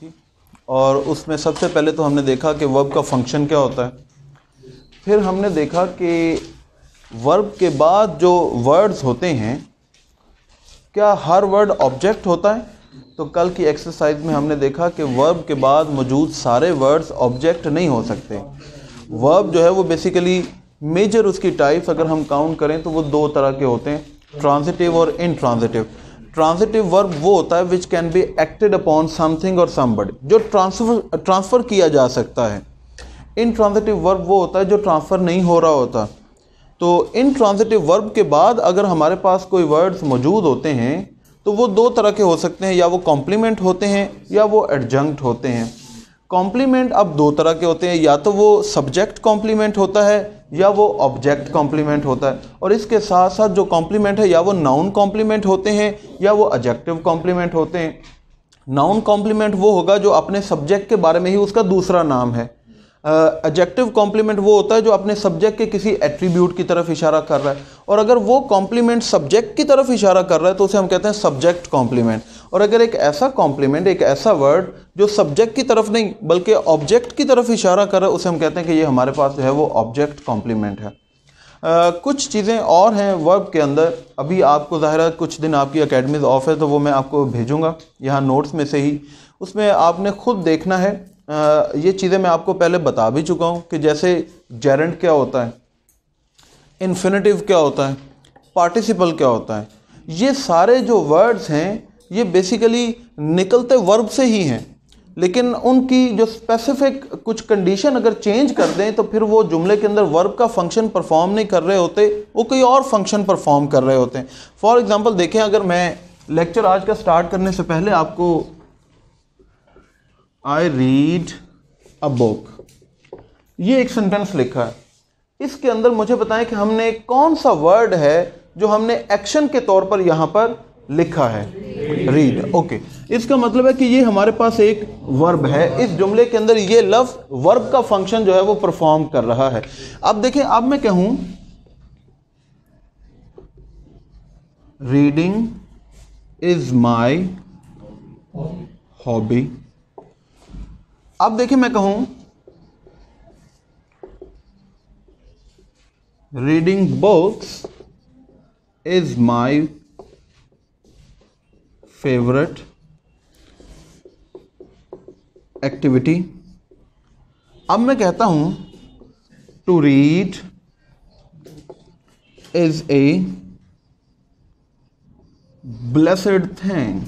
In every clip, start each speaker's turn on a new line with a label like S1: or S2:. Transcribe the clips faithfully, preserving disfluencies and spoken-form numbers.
S1: थी और उसमें सबसे पहले तो हमने देखा कि वर्ब का फंक्शन क्या होता है, फिर हमने देखा कि वर्ब के बाद जो वर्ड्स होते हैं क्या हर वर्ड ऑब्जेक्ट होता है। तो कल की एक्सरसाइज में हमने देखा कि वर्ब के बाद मौजूद सारे वर्ड्स ऑब्जेक्ट नहीं हो सकते। वर्ब जो है वो बेसिकली मेजर उसकी टाइप्स अगर हम काउंट करें तो वो दो तरह के होते हैं, ट्रांजिटिव और इनट्रांजिटिव। ट्रांजिटिव वर्ब वो होता है which can be acted upon something और समबडी, जो ट्रांसफर ट्रांसफ़र किया जा सकता है। इनट्रांजिटिव वर्ब वो होता है जो ट्रांसफ़र नहीं हो रहा होता। तो इनट्रांजिटिव वर्ब के बाद अगर हमारे पास कोई वर्ड्स मौजूद होते हैं तो वो दो तरह के हो सकते हैं, या वो कॉम्प्लीमेंट होते हैं या वो एडजंक्ट होते हैं। कॉम्प्लीमेंट अब दो तरह के होते हैं, या तो वो सब्जेक्ट कॉम्प्लीमेंट होता है या वो ऑब्जेक्ट कॉम्प्लीमेंट होता है। और इसके साथ साथ जो कॉम्प्लीमेंट है या वो नाउन कॉम्प्लीमेंट होते हैं या वो एडजेक्टिव कॉम्प्लीमेंट होते हैं। नाउन कॉम्प्लीमेंट वो होगा जो अपने सब्जेक्ट के बारे में ही उसका दूसरा नाम है। एडजेक्टिव कॉम्प्लीमेंट वो होता है जो अपने सब्जेक्ट के किसी एट्रीब्यूट की तरफ इशारा कर रहा है, और अगर वो कॉम्प्लीमेंट सब्जेक्ट की तरफ इशारा कर रहा है तो उसे हम कहते हैं सब्जेक्ट कॉम्प्लीमेंट। और अगर एक ऐसा कॉम्प्लीमेंट, एक ऐसा वर्ड जो सब्जेक्ट की तरफ नहीं बल्कि ऑब्जेक्ट की तरफ इशारा कर रहा है, उसे हम कहते हैं कि ये हमारे पास जो है वो ऑब्जेक्ट कॉम्प्लीमेंट है। uh, कुछ चीज़ें और हैं वर्ब के अंदर, अभी आपको ज़ाहिर है कुछ दिन आपकी अकेडमीज ऑफ है तो वो मैं आपको भेजूँगा यहाँ नोट्स में से ही, उसमें आपने खुद देखना है। Uh, ये चीज़ें मैं आपको पहले बता भी चुका हूँ कि जैसे जेरेंट क्या होता है, इन्फिनेटिव क्या होता है, पार्टिसिपल क्या होता है। ये सारे जो वर्ड्स हैं ये बेसिकली निकलते वर्ब से ही हैं, लेकिन उनकी जो स्पेसिफिक कुछ कंडीशन अगर चेंज कर दें तो फिर वो जुमले के अंदर वर्ब का फंक्शन परफॉर्म नहीं कर रहे होते, वो कोई और फंक्शन परफॉर्म कर रहे होते हैं। फॉर एग्जांपल देखें, अगर मैं लेक्चर आज का स्टार्ट करने से पहले आपको आई रीड अ बुक, ये एक सेंटेंस लिखा है, इसके अंदर मुझे बताएं कि हमने कौन सा वर्ड है जो हमने एक्शन के तौर पर यहाँ पर लिखा है, रीड। ओके, इसका मतलब है कि ये हमारे पास एक वर्ब है, इस जुमले के अंदर ये लफ्ज वर्ब का फंक्शन जो है वो परफॉर्म कर रहा है। अब देखें, अब मैं कहूं रीडिंग इज माई हॉबी, अब देखिए मैं कहूं reading books is my favourite activity. अब मैं कहता हूं to read is a blessed thing.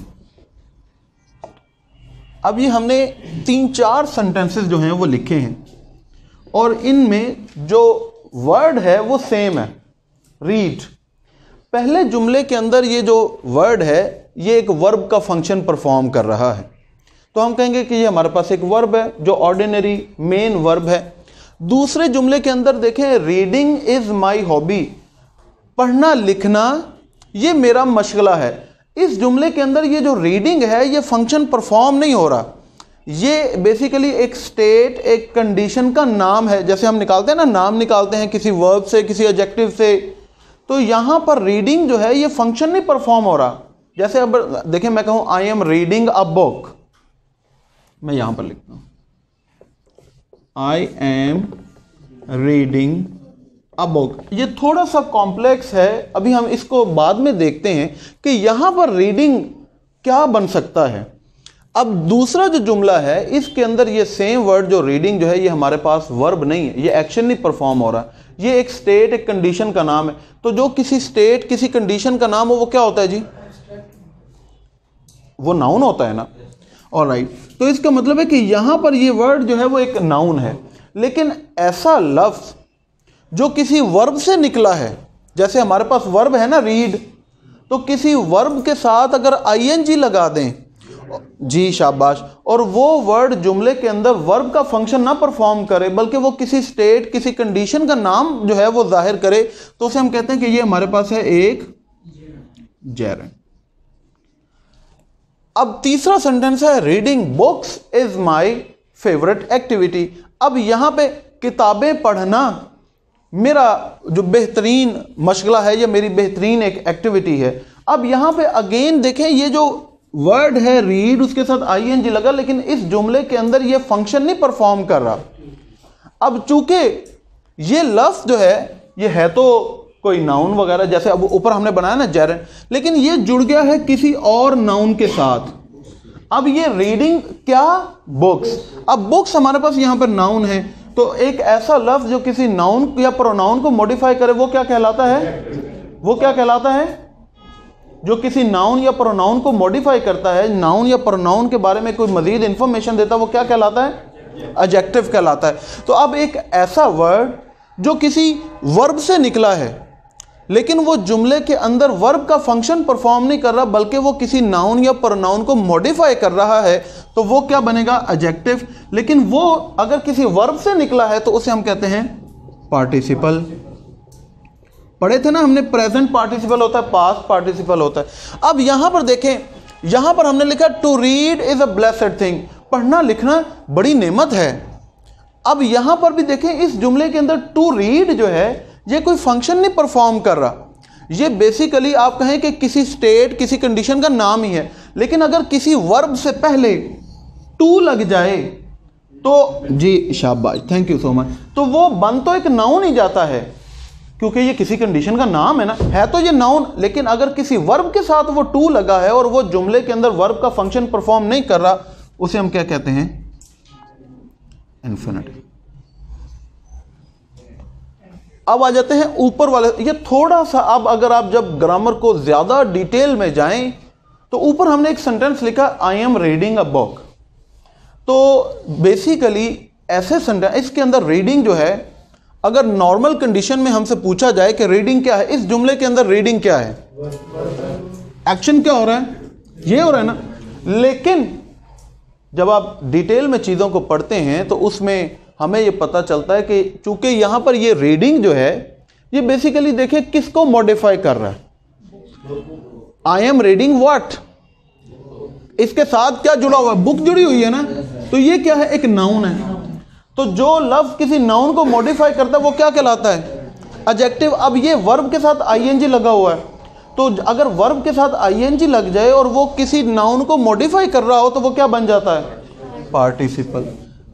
S1: अब ये हमने तीन चार सेंटेंसेस जो हैं वो लिखे हैं और इनमें जो वर्ड है वो सेम है, रीड। पहले जुमले के अंदर ये जो वर्ड है ये एक वर्ब का फंक्शन परफॉर्म कर रहा है, तो हम कहेंगे कि ये हमारे पास एक वर्ब है जो ऑर्डिनरी मेन वर्ब है। दूसरे जुमले के अंदर देखें, रीडिंग इज माई हॉबी, पढ़ना लिखना ये मेरा मशगला है। इस जुमले के अंदर ये जो रीडिंग है ये फंक्शन परफॉर्म नहीं हो रहा, ये बेसिकली एक स्टेट, एक कंडीशन का नाम है। जैसे हम निकालते हैं ना, नाम निकालते हैं किसी वर्ब से, किसी एडजेक्टिव से, तो यहां पर रीडिंग जो है ये फंक्शन नहीं परफॉर्म हो रहा। जैसे अब देखें, मैं कहूं I am reading a book, मैं यहां पर लिखता हूं I am reading a book. ये थोड़ा सा कॉम्प्लेक्स है, अभी हम इसको बाद में देखते हैं कि यहां पर रीडिंग क्या बन सकता है। अब दूसरा जो जुमला है इसके अंदर ये सेम वर्ड जो रीडिंग जो है ये हमारे पास वर्ब नहीं है, ये एक्शन नहीं परफॉर्म हो रहा, ये एक स्टेट, एक कंडीशन का नाम है। तो जो किसी स्टेट, किसी कंडीशन का नाम हो वो क्या होता है जी, वो नाउन होता है ना। ऑलराइट, तो इसका मतलब है कि यहां पर ये वर्ड जो है वो एक नाउन है, लेकिन ऐसा लफ्ज जो किसी वर्ब से निकला है, जैसे हमारे पास वर्ब है ना रीड, तो किसी वर्ब के साथ अगर आईएनजी लगा दें, जी शाबाश, और वो वर्ड जुमले के अंदर वर्ब का फंक्शन ना परफॉर्म करे बल्कि वो किसी स्टेट, किसी कंडीशन का नाम जो है वो जाहिर करे, तो उसे हम कहते हैं कि ये हमारे पास है एक जेरेंट। अब तीसरा सेंटेंस है reading books is my favourite activity. अब यहां पे किताबें पढ़ना मेरा जो बेहतरीन मशगला है, ये मेरी बेहतरीन एक एक्टिविटी है। अब यहां पे अगेन देखें, ये जो वर्ड है रीड, उसके साथ आईएनजी लगा, लेकिन इस जुमले के अंदर ये फंक्शन नहीं परफॉर्म कर रहा। अब चूंकि ये लफ्ज जो है ये है तो कोई नाउन वगैरह, जैसे अब ऊपर हमने बनाया ना जेरन, लेकिन ये जुड़ गया है किसी और नाउन के साथ। अब ये रीडिंग क्या, बुक्स। अब बुक्स हमारे पास यहां पर नाउन है, तो एक ऐसा लफ्ज जो किसी नाउन या प्रोनाउन को मॉडिफाई करे वो क्या कहलाता है, वो क्या कहलाता है, जो किसी नाउन या प्रोनाउन को मॉडिफाई करता है, नाउन या प्रोनाउन के बारे में कोई मजीद इंफॉर्मेशन देता है, वो क्या कहलाता है, एडजेक्टिव कहलाता है। तो अब एक ऐसा वर्ड जो किसी वर्ब से निकला है, लेकिन वो जुमले के अंदर वर्ब का फंक्शन परफॉर्म नहीं कर रहा, बल्कि वो किसी नाउन या प्रोनाउन को मॉडिफाई कर रहा है, तो वो क्या बनेगा, एडजेक्टिव। लेकिन वो अगर किसी वर्ब से निकला है तो उसे हम कहते हैं पार्टिसिपल। पढ़े थे ना हमने, प्रेजेंट पार्टिसिपल होता है, पास्ट पार्टिसिपल होता है। अब यहां पर देखें, यहां पर हमने लिखा to read is a blessed thing, पढ़ना लिखना बड़ी नेमत है। अब यहां पर भी देखें, इस जुमले के अंदर टू रीड जो है ये कोई फंक्शन नहीं परफॉर्म कर रहा, ये बेसिकली आप कहें कि किसी स्टेट, किसी कंडीशन का नाम ही है। लेकिन अगर किसी वर्ब से पहले टू लग जाए तो, जी शाबाश, थैंक यू सो मच, तो वो बन तो एक नाउन ही जाता है, क्योंकि ये किसी कंडीशन का नाम है ना, है तो ये नाउन, लेकिन अगर किसी वर्ब के साथ वो टू लगा है और वो जुमले के अंदर वर्ब का फंक्शन परफॉर्म नहीं कर रहा, उसे हम क्या कहते हैं, इन्फिनिटिव। अब आ जाते हैं ऊपर वाले, ये थोड़ा सा, अब अगर आप जब ग्रामर को ज्यादा डिटेल में जाएं तो ऊपर हमने एक सेंटेंस लिखा, I am reading a book. तो बेसिकली ऐसे सेंटेंस, इसके अंदर रीडिंग जो है, अगर नॉर्मल कंडीशन में हमसे पूछा जाए कि रीडिंग क्या है, इस जुमले के अंदर रीडिंग क्या है, एक्शन क्या हो रहा है, ये हो रहा है ना। लेकिन जब आप डिटेल में चीजों को पढ़ते हैं तो उसमें हमें ये पता चलता है कि चूंकि यहां पर ये रीडिंग जो है ये बेसिकली देखिए किसको मॉडिफाई कर रहा है, आई एम रीडिंग व्हाट, इसके साथ क्या जुड़ा हुआ है, बुक जुड़ी हुई है ना, तो ये क्या है, एक नाउन है। तो जो लफ्ज किसी नाउन को मॉडिफाई करता है वो क्या कहलाता है, एडजेक्टिव। अब ये वर्ब के साथ आईएनजी लगा हुआ है, तो अगर वर्ब के साथ आईएनजी लग जाए और वो किसी नाउन को मॉडिफाई कर रहा हो तो वो क्या बन जाता है, पार्टिसिपल।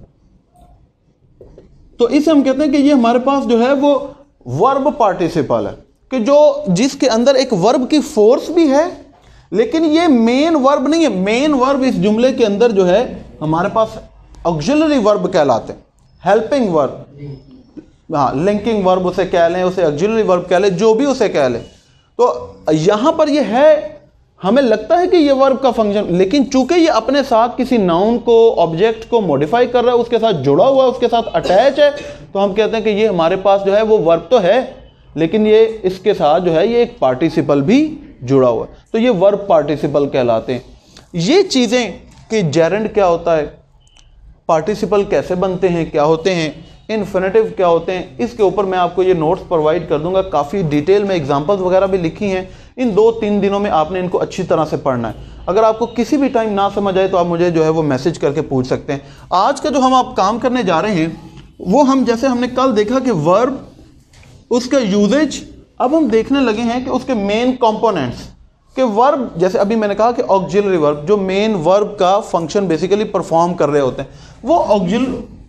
S1: तो इसे हम कहते हैं कि ये हमारे पास जो है वो वर्ब पार्टिसिपल है, कि जो जिसके अंदर एक वर्ब की फोर्स भी है, लेकिन ये मेन वर्ब नहीं है। मेन वर्ब इस जुमले के अंदर जो है हमारे पास ऑक्सिलरी वर्ब कहलाते हैं, हेल्पिंग वर्ब, हाँ लिंकिंग वर्ब उसे कह लें, उसे ऑक्सिलरी वर्ब कह लें, जो भी उसे कह लें। तो यहां पर ये है, हमें लगता है कि ये वर्ब का फंक्शन, लेकिन चूंकि ये अपने साथ किसी नाउन को, ऑब्जेक्ट को मॉडिफाई कर रहा है, उसके साथ जुड़ा हुआ है, उसके साथ अटैच है, तो हम कहते हैं कि ये हमारे पास जो है वो वर्ब तो है, लेकिन ये इसके साथ जो है ये एक पार्टिसिपल भी जुड़ा हुआ है, तो ये वर्ब पार्टिसिपल कहलाते हैं। ये चीजें कि जेरेंड क्या होता है, पार्टिसिपल कैसे बनते हैं, क्या होते हैं, इन्फिनेटिव क्या होते हैं, इसके ऊपर मैं आपको ये नोट्स प्रोवाइड कर दूंगा। काफ़ी डिटेल में एग्जांपल्स वगैरह भी लिखी हैं। इन दो तीन दिनों में आपने इनको अच्छी तरह से पढ़ना है। अगर आपको किसी भी टाइम ना समझ आए तो आप मुझे जो है वो मैसेज करके पूछ सकते हैं। आज का जो हम आप काम करने जा रहे हैं वो हम, जैसे हमने कल देखा कि वर्ब, उसका यूजेज, अब हम देखने लगे हैं कि उसके मेन कंपोनेंट्स कि वर्ब, जैसे अभी मैंने कहा कि ऑक्सिलरी वर्ब जो मेन वर्ब का फंक्शन बेसिकली परफॉर्म कर रहे होते हैं, वो ऑक्सिल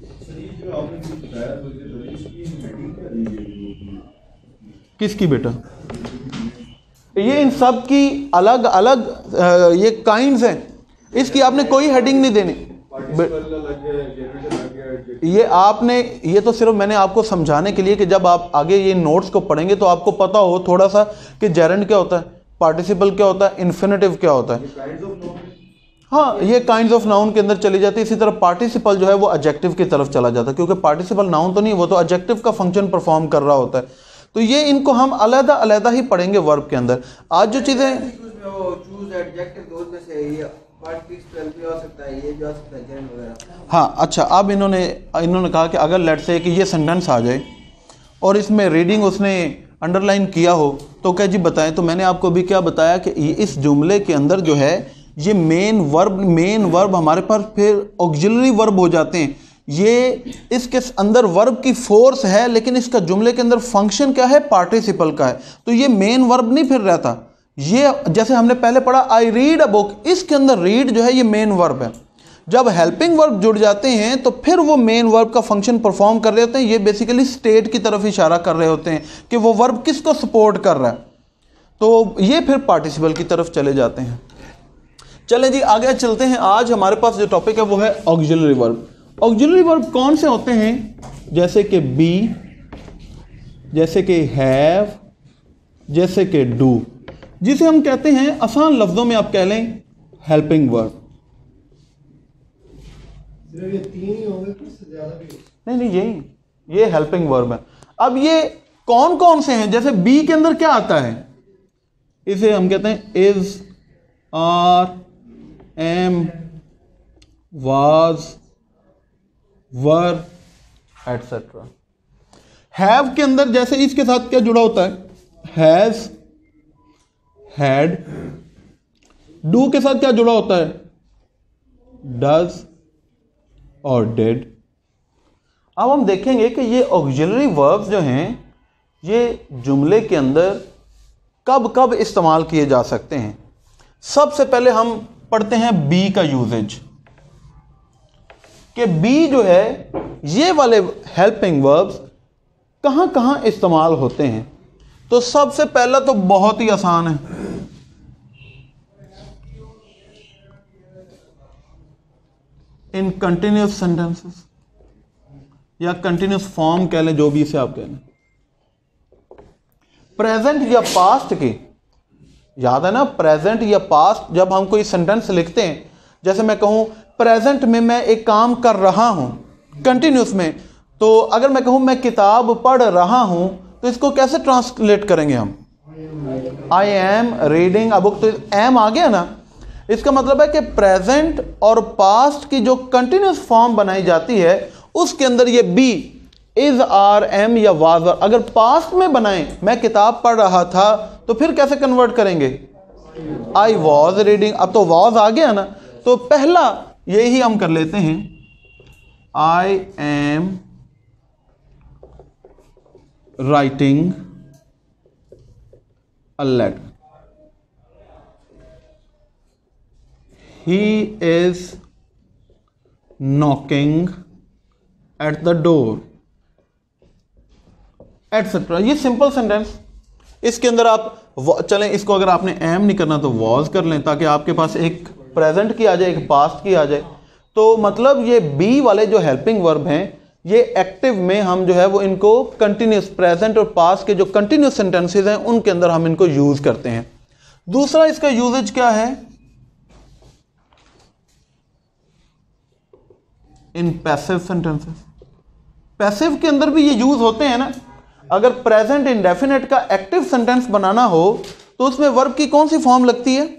S1: किसकी बेटा, ये इन सब की अलग अलग ये काइंड्स हैं, इसकी आपने कोई हेडिंग नहीं देनी। ये आपने, ये तो सिर्फ मैंने आपको समझाने के लिए कि जब आप आगे ये नोट्स को पढ़ेंगे तो आपको पता हो थोड़ा सा कि जेरेंड क्या होता है, पार्टिसिपल क्या होता है, इन्फिनेटिव क्या होता है। हाँ, ये काइंड्स ऑफ नाउन के अंदर चली जाती है। इसी तरह पार्टिसिपल जो है वो एडजेक्टिव की तरफ चला जाता है, क्योंकि पार्टिसिपल नाउन तो नहीं, वो तो एडजेक्टिव का फंक्शन परफॉर्म कर रहा होता है। तो ये इनको हम अलग अलग ही पढ़ेंगे वर्ब के अंदर। आज जो चीजें, हाँ अच्छा, अब इन्होंने इन्होंने कहा कि अगर लेट्स से कि ये सेंटेंस आ जाए और इसमें रीडिंग उसने अंडरलाइन किया हो तो क्या जी बताएं। तो मैंने आपको भी क्या बताया कि इस जुमले के अंदर जो है ये मेन वर्ब, मेन वर्ब हमारे पास फिर ऑक्सिलरी वर्ब हो जाते हैं। ये इसके अंदर वर्ब की फोर्स है, लेकिन इसका जुमले के अंदर फंक्शन क्या है, पार्टिसिपल का है। तो ये मेन वर्ब नहीं फिर रहता, ये जैसे हमने पहले पढ़ा आई रीड अ बुक, इसके अंदर रीड जो है ये मेन वर्ब है। जब हेल्पिंग वर्ब जुड़ जाते हैं तो फिर वो मेन वर्ब का फंक्शन परफॉर्म कर रहे होते हैं। ये बेसिकली स्टेट की तरफ इशारा कर रहे होते हैं कि वो वर्ब किसको सपोर्ट कर रहा है, तो ये फिर पार्टिसिपल की तरफ चले जाते हैं। चलें जी आगे चलते हैं। आज हमारे पास जो टॉपिक है वो है ऑक्सिलरी वर्ब। ऑक्सिलरी वर्ब कौन से होते हैं? जैसे कि बी, जैसे कि हैव, जैसे कि डू, जिसे हम कहते हैं आसान लफ्जों में आप कह लें हेल्पिंग वर्ब।
S2: ये तीन ही होंगे कि ज्यादा भी?
S1: नहीं नहीं यही ये हेल्पिंग वर्ब है। अब ये कौन कौन से हैं? जैसे बी के अंदर क्या आता है? इसे हम कहते हैं is, are, am, was, were etcetera. Have के अंदर जैसे इसके साथ क्या जुड़ा होता है? Has, had. डू के साथ क्या जुड़ा होता है? डज और डिड। अब हम देखेंगे कि ये ऑक्सिलरी वर्ब्स जो हैं ये जुमले के अंदर कब कब इस्तेमाल किए जा सकते हैं। सबसे पहले हम पढ़ते हैं बी का यूजेज, कि बी जो है ये वाले हेल्पिंग वर्ब्स कहां कहां इस्तेमाल होते हैं। तो सबसे पहला तो बहुत ही आसान है, इन कंटिन्यूस सेंटेंसेस या कंटिन्यूस फॉर्म कह लें, जो भी इसे आप कह लें। प्रेजेंट या पास्ट की याद है ना, प्रेजेंट या पास्ट जब हम कोई सेंटेंस लिखते हैं, जैसे मैं कहूं प्रेजेंट में मैं एक काम कर रहा हूं कंटिन्यूस में, तो अगर मैं कहूं मैं किताब पढ़ रहा हूं तो इसको कैसे ट्रांसलेट करेंगे हम? I am reading a book. तो एम आ गया ना, इसका मतलब है कि प्रेजेंट और पास्ट की जो कंटिन्यूस फॉर्म बनाई जाती है उसके अंदर ये बी, इज, आर, एम या वाज, अगर पास्ट में बनाएं मैं किताब पढ़ रहा था तो फिर कैसे कन्वर्ट करेंगे? I was reading. अब तो वॉज आ गया ना, तो पहला यही हम कर लेते हैं, I am writing a letter, he is knocking at the door etcetera. ये सिंपल सेंटेंस, इसके अंदर आप चलें इसको अगर आपने एम नहीं करना तो वॉज कर लें, ताकि आपके पास एक प्रेजेंट की आ जाए एक पास्ट की आ जाए। तो मतलब ये बी वाले जो हेल्पिंग वर्ब हैं ये एक्टिव में हम जो है वो इनको कंटिन्यूस, प्रेजेंट और पास्ट के जो कंटिन्यूस सेंटेंसेस हैं उनके अंदर हम इनको यूज करते हैं। दूसरा इसका यूजेज क्या है? In passive sentences. पैसिव के अंदर भी ये यूज होते हैं ना। अगर प्रेजेंट इंडेफिनेट का एक्टिव सेंटेंस बनाना हो तो उसमें वर्ब की कौन सी फॉर्म लगती है?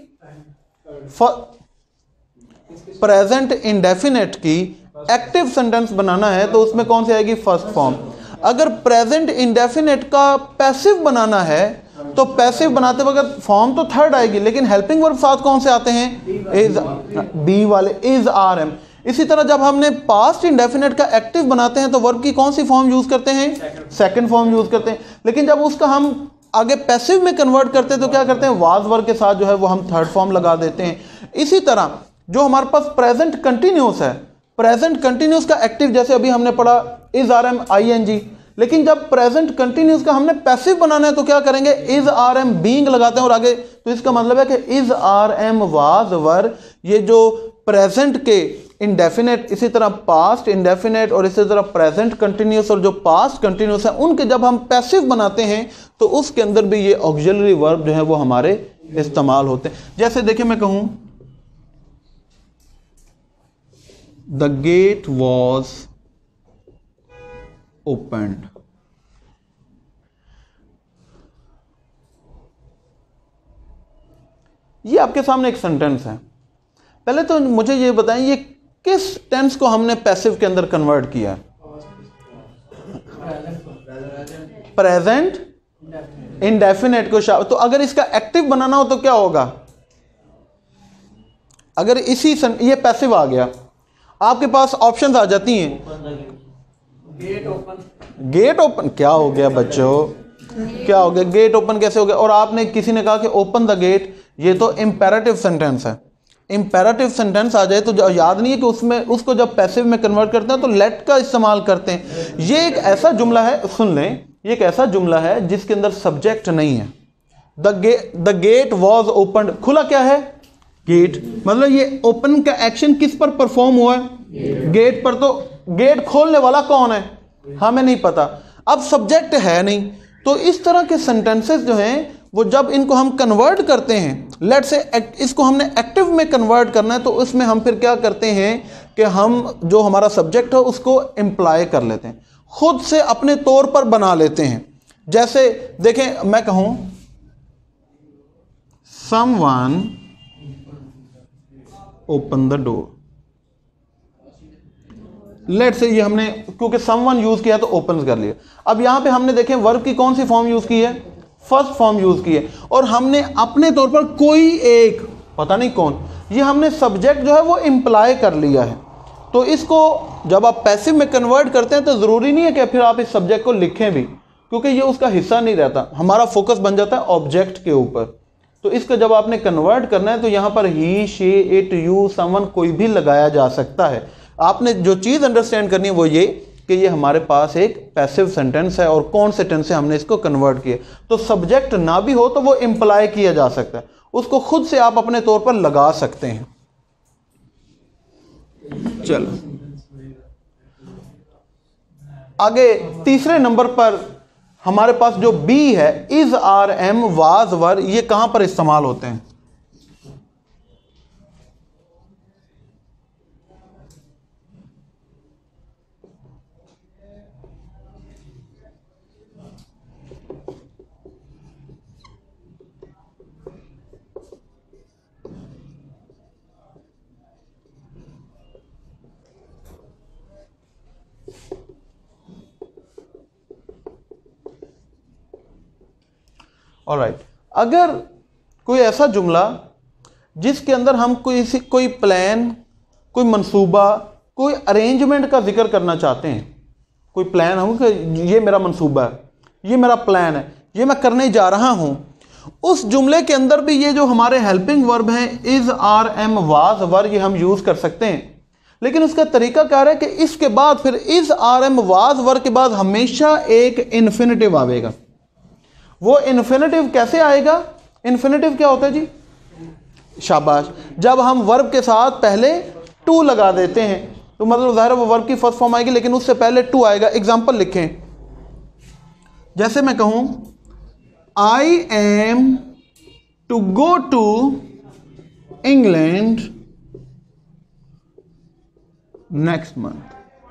S1: प्रेजेंट इंडेफिनेट की एक्टिव सेंटेंस बनाना है तो उसमें कौन सी आएगी? First form. अगर प्रेजेंट इंडेफिनेट का पैसिव बनाना है तो पैसिव बनाते वक्त फॉर्म तो थर्ड आएगी, लेकिन हेल्पिंग वर्ब साथ कौन से आते हैं? इज, बी वाले, इज, आर, एम। इसी तरह जब हमने पास्ट इंडेफिनेट का एक्टिव बनाते हैं तो वर्ब की कौन सी फॉर्म यूज करते हैं? सेकंड फॉर्म यूज करते हैं। लेकिन जब उसका हम आगे पैसिव में कन्वर्ट करते हैं तो क्या करते हैं? वाज वर्ब के साथ जो है वो हम थर्ड फॉर्म लगा देते हैं। इसी तरह जो हमारे पास प्रेजेंट कंटिन्यूस है, प्रेजेंट कंटिन्यूस का एक्टिव जैसे अभी हमने पढ़ा is, are, am, I N G, लेकिन जब प्रेजेंट कंटिन्यूस का हमने पैसिव बनाना है तो क्या करेंगे? इज, आर, एम, बीइंग लगाते हैं और आगे। तो इसका मतलब है कि is, are, am, was, were, ये जो प्रेजेंट के इंडेफिनेट, इसी तरह पास्ट इंडेफिनेट और इसी तरह प्रेजेंट कंटिन्यूस और जो पास्ट कंटिन्यूस है उनके जब हम पैसिव बनाते हैं तो उसके अंदर भी ये ऑक्सिलरी वर्ब जो है वो हमारे इस्तेमाल होते हैं। जैसे देखिए मैं कहूं द गेट वॉज ओपन्ड, ये आपके सामने एक सेंटेंस है। पहले तो मुझे ये बताएं ये किस टेंस को हमने पैसिव के अंदर कन्वर्ट किया है? प्रेजेंट इंडेफिनेट को। तो अगर इसका एक्टिव बनाना हो तो क्या होगा? अगर इसी ये पैसिव आ गया, आपके पास ऑप्शंस आ जाती हैं। Gate open. गेट ओपन क्या हो गया बच्चों? क्या हो गया, गेट ओपन कैसे हो गया। और आपने किसी ने कहा कि ओपन द गेट, ये तो इम्पेरेटिव सेंटेंस है। इम्पेरेटिव सेंटेंस आ जाए तो याद नहीं है कि उसमें उसको जब पैसिव में कन्वर्ट करते हैं तो लेट का इस्तेमाल करते हैं। ये एक ऐसा जुमला है, सुन लें, ये एक ऐसा जुमला है जिसके अंदर सब्जेक्ट नहीं है। The gate the gate was open, खुला क्या है, गेट, मतलब ये ओपन का एक्शन किस पर परफॉर्म हुआ है, गेट पर। तो गेट खोलने वाला कौन है, हमें नहीं पता, अब सब्जेक्ट है नहीं। तो इस तरह के सेंटेंसेस जो हैं वो जब इनको हम कन्वर्ट करते हैं, लेट से इसको हमने एक्टिव में कन्वर्ट करना है, तो उसमें हम फिर क्या करते हैं कि हम जो हमारा सब्जेक्ट है उसको इम्प्लाई कर लेते हैं, खुद से अपने तौर पर बना लेते हैं। जैसे देखें, मैं कहूं someone open the door, let से ये हमने क्योंकि समवन यूज किया तो ओपन कर लिया। अब यहां पे हमने देखें वर्ब की कौन सी फॉर्म यूज की है, फर्स्ट फॉर्म यूज की है, और हमने अपने तौर पर कोई एक, पता नहीं कौन, ये हमने सब्जेक्ट जो है वो इंप्लाई कर लिया है। तो इसको जब आप पैसिव में कन्वर्ट करते हैं तो जरूरी नहीं है कि फिर आप इस सब्जेक्ट को लिखें भी, क्योंकि ये उसका हिस्सा नहीं रहता, हमारा फोकस बन जाता है ऑब्जेक्ट के ऊपर। तो इसका जब आपने कन्वर्ट करना है तो यहां पर he, she, it, you, someone कोई भी लगाया जा सकता है। आपने जो चीज अंडरस्टैंड करनी है वो ये कि ये हमारे पास एक पैसिव सेंटेंस है और कौन से टेंस से हमने इसको कन्वर्ट किया। तो सब्जेक्ट ना भी हो तो वो इंप्लाई किया जा सकता है, उसको खुद से आप अपने तौर पर लगा सकते हैं। चलो आगे तीसरे नंबर पर हमारे पास जो बी है, is, are, am, was, were, ये कहां पर इस्तेमाल होते हैं। ऑलराइट, अगर कोई ऐसा जुमला जिसके अंदर हम कोई कोई प्लान, कोई मंसूबा, कोई अरेंजमेंट का जिक्र करना चाहते हैं, कोई प्लान हम कि ये मेरा मंसूबा है, ये मेरा प्लान है, ये मैं करने जा रहा हूं, उस जुमले के अंदर भी ये जो हमारे हेल्पिंग वर्ब हैं is, are, am, was, were, ये हम यूज कर सकते हैं। लेकिन उसका तरीका क्या है कि इसके बाद फिर is, are, am, was, were के बाद हमेशा एक इन्फिनेटिव आवेगा। वो इन्फिनेटिव कैसे आएगा, इन्फिनेटिव क्या होता है जी, शाबाश, जब हम वर्ब के साथ पहले टू लगा देते हैं तो मतलब ज़ाहिर है वो वर्ब की फर्स्ट फॉर्म आएगी, लेकिन उससे पहले टू आएगा। एग्जांपल लिखें, जैसे मैं कहूं I am to go to England next month,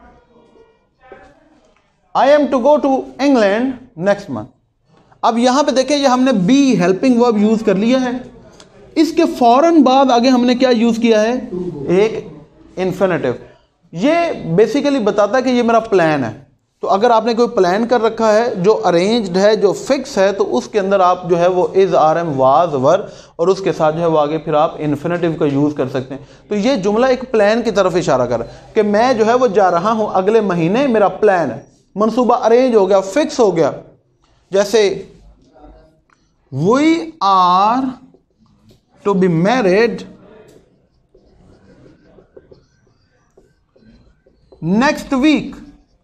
S1: I am to go to England next month. अब यहां पे देखें, ये हमने बी हेल्पिंग वर्ब यूज कर लिया है, इसके फौरन बाद आगे हमने क्या यूज किया है, एक इन्फिनेटिव। ये बेसिकली बताता है कि ये मेरा प्लान है। तो अगर आपने कोई प्लान कर रखा है जो अरेंज्ड है, जो फिक्स है, तो उसके अंदर आप जो है वो is, are, am, was, were, और उसके साथ जो है वो आगे फिर आप इन्फिनेटिव का यूज कर सकते हैं। तो ये जुमला एक प्लान की तरफ इशारा कर रहा है कि मैं जो है वो जा रहा हूं अगले महीने, मेरा प्लान है, मनसूबा अरेंज हो गया, फिक्स हो गया। जैसे we are to be married next week,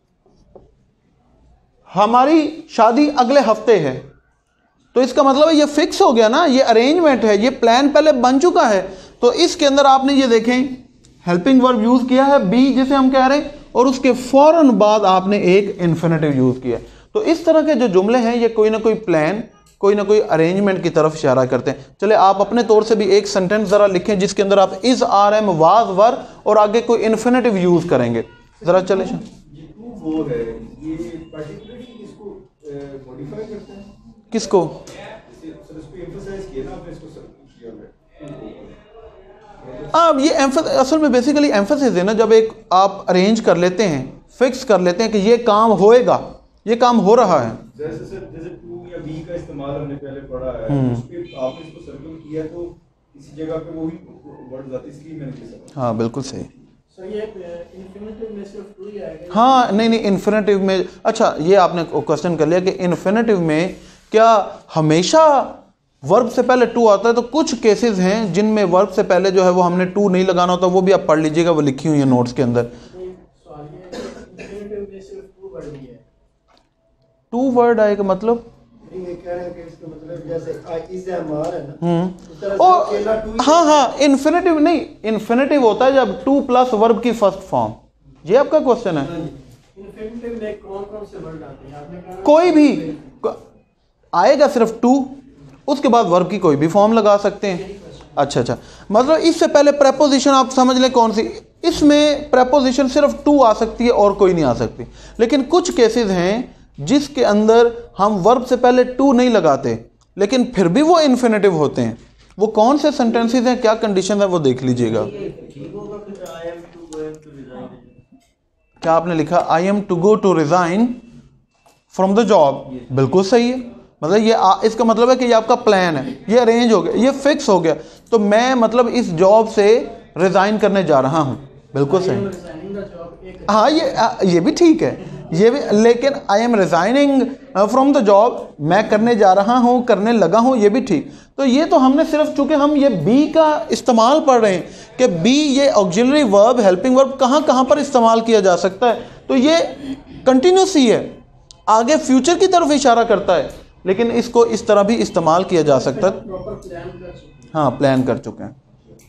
S1: हमारी शादी अगले हफ्ते है। तो इसका मतलब है ये फिक्स हो गया ना, ये अरेंजमेंट है, ये प्लान पहले बन चुका है। तो इसके अंदर आपने ये देखें हेल्पिंग वर्ब यूज किया है बी जिसे हम कह रहे हैं, और उसके फौरन बाद आपने एक इन्फिनेटिव यूज किया। तो इस तरह के जो जुमले हैं ये कोई ना कोई प्लान, कोई ना कोई अरेंजमेंट की तरफ इशारा करते हैं। चले आप अपने तौर से भी एक सेंटेंस जरा लिखें जिसके अंदर आप is, are, am, was, were और आगे कोई इन्फिनेटिव यूज करेंगे। जरा चले
S2: ये टू वो है, ये पर्टिकुलरली इसको मॉडिफाई करते हैं,
S1: किसको,
S2: सर इसको एम्फसाइज किया ना आपने, इसको किया है।
S1: अब ये एम्फस असल में बेसिकली एम्फसिस है ना, जब एक आप अरेंज कर लेते हैं, फिक्स कर लेते हैं कि ये काम होएगा, ये काम हो रहा है।
S2: जैसे सर जैसे टू या बी का इस्तेमाल हमने पहले पढ़ा है, उस पे आपने इसको सर्कल किया तो किसी जगह पे वो भी वर्ड आते, इसलिए मैंने ये समझा।
S1: हाँ बिल्कुल सही।
S2: सर ये इन्फिनेटिव में सिर्फ टू ही आएगा?
S1: हाँ नहीं नहीं, इन्फिनेटिव में, अच्छा ये आपने क्वेश्चन कर लिया कि इन्फिनेटिव में क्या हमेशा वर्ब से पहले टू आता है? तो कुछ केसेस हैं जिनमें वर्ब से पहले जो है वो हमने टू नहीं लगाना होता, वो भी आप पढ़ लीजिएगा, वो लिखी हुई है नोट्स के अंदर। टू वर्ड आएगा मतलब हम्म हाँ हाँ इन्फिनेटिव नहीं, इन्फिनेटिव होता है जब टू प्लस वर्ब की फर्स्ट फॉर्म। ये आपका क्वेश्चन है। कोई भी आएगा सिर्फ टू, उसके बाद वर्ब की कोई भी फॉर्म लगा सकते हैं। अच्छा अच्छा, मतलब इससे पहले प्रेपोजिशन आप समझ लें कौन सी, इसमें प्रेपोजिशन सिर्फ टू आ सकती है और कोई नहीं आ सकती। लेकिन कुछ केसेस हैं जिसके अंदर हम वर्ब से पहले टू नहीं लगाते लेकिन फिर भी वो इन्फिनेटिव होते हैं। वो कौन से सेंटेंसेस हैं, क्या कंडीशन है, वो देख लीजिएगा। क्या आपने लिखा? I am to go to resign from the job. बिल्कुल सही है, मतलब ये आ, इसका मतलब है कि ये आपका प्लान है, ये अरेंज हो गया, ये फिक्स हो गया। तो मैं मतलब इस जॉब से रिजाइन करने जा रहा हूँ। बिल्कुल सही। हाँ ये ये भी ठीक है, ये भी, लेकिन I am resigning from the job, मैं करने जा रहा हूँ, करने लगा हूँ, ये भी ठीक। तो ये तो हमने सिर्फ, चूंकि हम ये बी का इस्तेमाल पढ़ रहे हैं कि बी ये ऑक्सिलरी वर्ब, हेल्पिंग वर्ब कहाँ कहाँ पर इस्तेमाल किया जा सकता है, तो ये कंटिन्यूस ही है, आगे फ्यूचर की तरफ इशारा करता है, लेकिन इसको इस तरह भी इस्तेमाल किया जा सकता है। हाँ प्लान कर चुके हैं।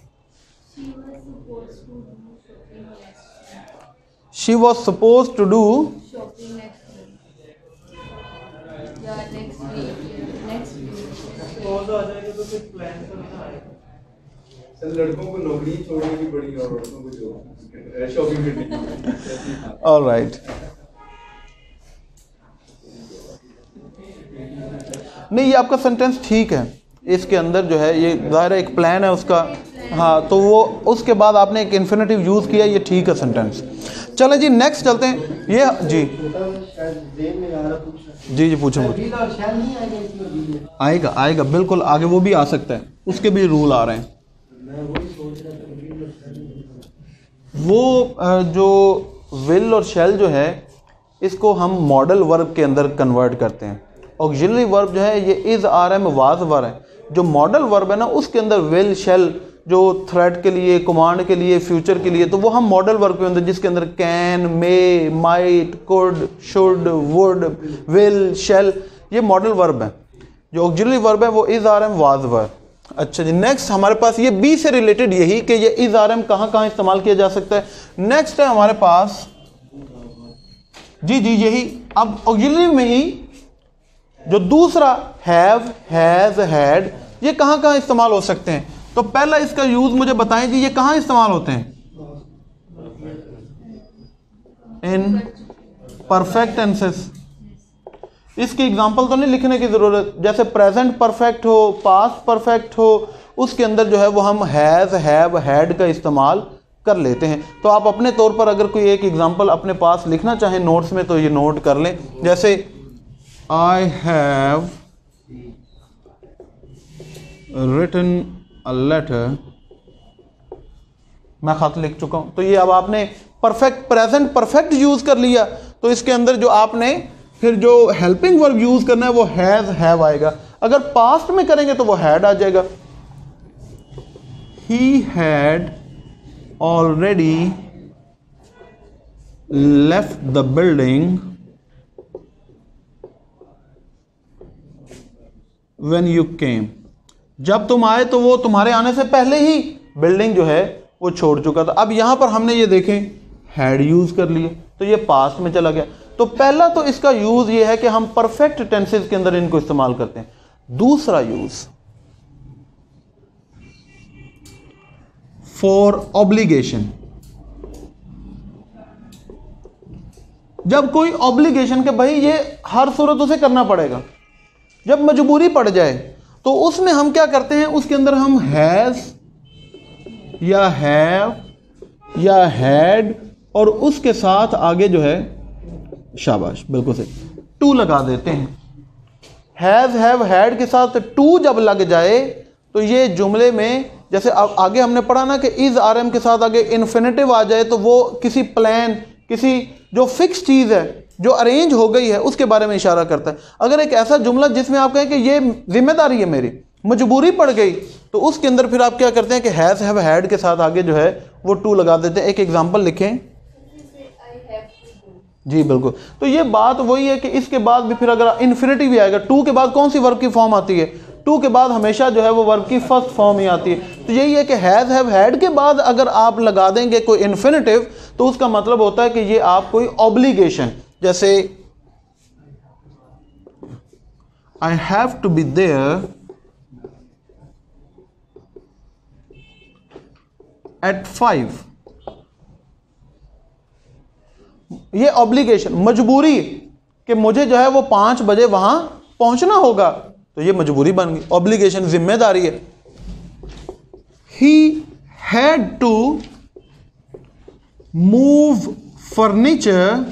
S1: She was supposed to do
S3: shopping next week. Yeah, next week. Yeah, next week.
S2: पौधा आ जाएगा तो फिर प्लान करना है। सर लड़कों को नौकरी छोड़ने की बड़ी और औरतों को जो शॉपिंग करनी।
S1: All right. नहीं ये आपका सेंटेंस ठीक है, इसके अंदर जो है ये ज़ाहिर एक प्लान है उसका। हाँ तो वो उसके बाद आपने एक इन्फिनेटिव यूज़ किया, ये ठीक है सेंटेंस। चलें जी नेक्स्ट चलते हैं। ये जी जी जी पूछो। आएगा आएगा बिल्कुल, आगे वो भी आ सकता है, उसके भी रूल आ रहे हैं। वो जो विल और शेल जो है इसको हम मॉडल वर्ब के अंदर कन्वर्ट करते हैं। ऑक्सिलरी वर्ब जो है ये is are am was were है। जो मॉडल वर्ब है ना उसके अंदर विल शेल, जो थ्रेट के लिए, कमांड के लिए, फ्यूचर के लिए, तो वो हम मॉडल वर्ब के अंदर जिसके अंदर can, may, might, could, should, would, will, shall, ये मॉडल वर्ब है। जो ऑक्सिलरी वर्ब है वो is are am was were. अच्छा जी नेक्स्ट हमारे पास ये बी से रिलेटेड यही कि ये इज आर एम कहाँ कहाँ इस्तेमाल किया जा सकता है। नेक्स्ट है हमारे पास जी जी यही, अब ऑक्सिलरी में ही जो दूसरा हैव, हैज, हैड, ये कहाँ कहाँ इस्तेमाल हो सकते हैं। तो पहला इसका यूज मुझे बताएं जी, ये कहाँ इस्तेमाल होते हैं? In perfect tenses. इसकी एग्जांपल तो नहीं लिखने की जरूरत, जैसे प्रेजेंट परफेक्ट हो, पास्ट परफेक्ट हो, उसके अंदर जो है वो हम हैज, हैव, हैड का इस्तेमाल कर लेते हैं। तो आप अपने तौर पर अगर कोई एक एग्जांपल अपने पास लिखना चाहें नोट्स में तो ये नोट कर लें। जैसे I have written a letter, मैं खत लिख चुका हूं। तो ये अब आपने परफेक्ट, प्रेजेंट परफेक्ट यूज कर लिया, तो इसके अंदर जो आपने फिर जो हेल्पिंग वर्ब यूज करना है वो हैज, हैव आएगा। अगर पास्ट में करेंगे तो वो हैड आ जाएगा। He had already left the building when you came. जब तुम आए तो वो तुम्हारे आने से पहले ही बिल्डिंग जो है वो छोड़ चुका था। अब यहां पर हमने ये देखें हैड यूज कर लिए तो ये पास्ट में चला गया। तो पहला तो इसका यूज ये है कि हम परफेक्ट टेंसेस के अंदर इनको इस्तेमाल करते हैं। दूसरा यूज फॉर ऑब्लिगेशन। जब कोई ऑब्लिगेशन के भाई ये हर सूरत उसे करना पड़ेगा, जब मजबूरी पड़ जाए तो उसमें हम क्या करते हैं, उसके अंदर हम हैज या हैव या हैड और उसके साथ आगे जो है, शाबाश बिल्कुल सही, टू लगा देते हैं। हैज, हैव, हैड के साथ टू जब लग जाए तो ये जुमले में, जैसे आगे हमने पढ़ा ना कि इज आर एम के साथ आगे इन्फिनेटिव आ जाए तो वो किसी प्लान, किसी जो फिक्स चीज़ है, जो अरेंज हो गई है, उसके बारे में इशारा करता है। अगर एक ऐसा जुमला जिसमें आप कहें कि ये जिम्मेदारी है मेरी, मजबूरी पड़ गई, तो उसके अंदर फिर आप क्या करते हैं कि हैज़ हैव हैड के साथ आगे जो है वो टू लगा देते हैं। एक एग्जांपल लिखें जी, बिल्कुल। तो ये बात वही है कि इसके बाद भी फिर अगर इन्फिनिटिव भी आएगा, टू के बाद कौन सी वर्ब की फॉर्म आती है? टू के बाद हमेशा जो है वो वर्ब की फर्स्ट फॉर्म ही आती है। तो यही है कि हैज़ हैव हैड के बाद अगर आप लगा देंगे कोई इन्फिनिटिव, तो उसका मतलब होता है कि ये आप कोई ऑब्लिगेशन, जैसे I have to be there at five, ये ऑब्लिगेशन, मजबूरी कि मुझे जो है वो पांच बजे वहां पहुंचना होगा, तो ये मजबूरी बन गई। ऑब्लिगेशन जिम्मेदारी है। He had to move furniture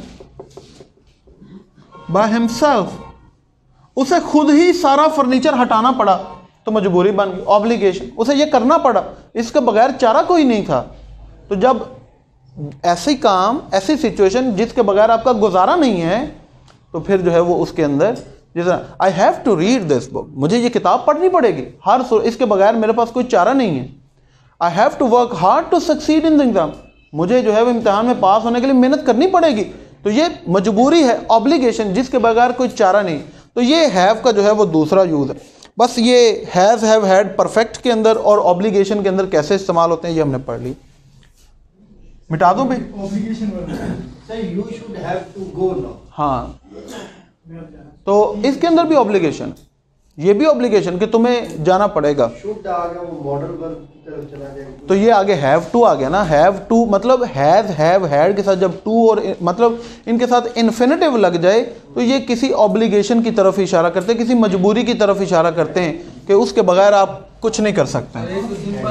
S1: by himself, उसे खुद ही सारा फर्नीचर हटाना पड़ा, तो मजबूरी बन गई, ऑब्लिगेशन, उसे ये करना पड़ा, इसके बगैर चारा कोई नहीं था। तो जब ऐसे काम, ऐसी सिचुएशन जिसके बगैर आपका गुजारा नहीं है, तो फिर जो है वो उसके अंदर, जैसे I have to read this book, मुझे ये किताब पढ़नी पड़ेगी हर सो, इसके बगैर मेरे पास कोई चारा नहीं है। I have to work hard to succeed in the exam, मुझे जो है वो इम्तिहान में पास होने के लिए मेहनत करनी पड़ेगी, तो ये मजबूरी है, ऑब्लिगेशन, जिसके बगैर कोई चारा नहीं। तो ये हैव का जो है वो दूसरा यूज है। बस ये हैज़ हैव हैड परफेक्ट के अंदर और ऑब्लिगेशन के अंदर कैसे इस्तेमाल होते हैं ये हमने पढ़ ली। मिटा दूं भाई?
S2: Obligation sir, you should have to go now.
S1: हाँ, तो इसके अंदर भी ऑब्लिगेशन, ये भी ऑब्लिगेशन कि तुम्हें जाना पड़ेगा।
S2: शुड आ गया, वो मॉडल वर्ब की तरफ चला जाएगा,
S1: तो ये आगे हैव टू आ गया ना। हैव टू मतलब हैज हैव हैड के साथ जब टू और मतलब इनके साथ इन्फिनिटिव लग जाए, तो ये किसी ऑब्लिगेशन की तरफ इशारा करते हैं, किसी मजबूरी की तरफ इशारा करते हैं कि उसके बगैर आप कुछ नहीं कर सकते हैं।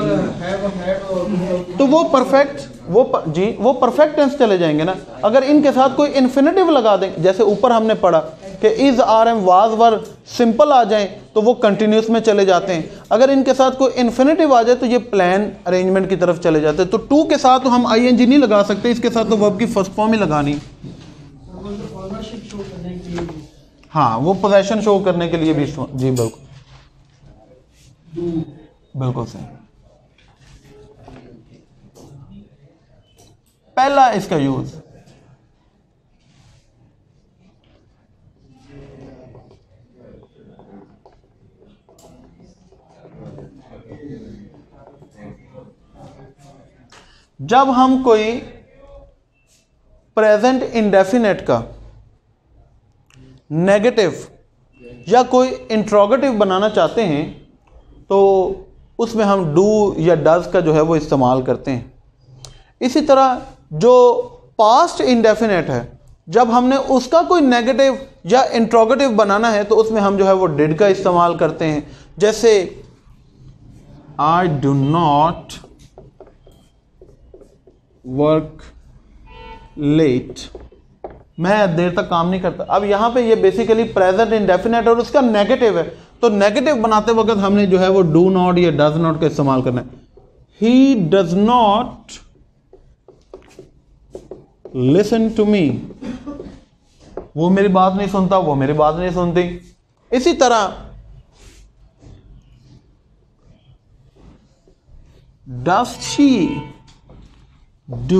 S1: तो वो परफेक्ट, वो प, जी वो परफेक्ट टेंस चले जाएंगे ना। अगर इनके साथ कोई इन्फिनिटिव लगा दें, जैसे ऊपर हमने पढ़ा कि is are am was were simple आ जाएं, तो वो कंटिन्यूस में चले जाते हैं। अगर इनके साथ कोई इन्फिनिटिव आ जाए तो ये प्लान अरेंजमेंट की तरफ चले जाते हैं। तो टू के साथ तो हम आई एन जी नहीं लगा सकते, इसके साथ तो वर्ब की फर्स्ट फॉर्म ही लगानी। हाँ, वो पोजेशन शो करने के लिए भी, जी बिल्कुल बिल्कुल सही। पहला इसका यूज, जब हम कोई प्रेजेंट इंडेफिनेट का नेगेटिव या कोई इंट्रोगेटिव बनाना चाहते हैं, तो उसमें हम डू या डज का जो है वो इस्तेमाल करते हैं। इसी तरह जो पास्ट इंडेफिनेट है, जब हमने उसका कोई नेगेटिव या इंट्रोगेटिव बनाना है, तो उसमें हम जो है वो डिड का इस्तेमाल करते हैं। जैसे I do not work late, मैं देर तक काम नहीं करता। अब यहां पे ये बेसिकली प्रेजेंट इंडेफिनेट और उसका नेगेटिव है, तो नेगेटिव बनाते वक्त हमने जो है वो डू नॉट या डज नॉट का इस्तेमाल करना है। He does not listen to me, वो मेरी बात नहीं सुनता, वो मेरी बात नहीं सुनती। इसी तरह does she do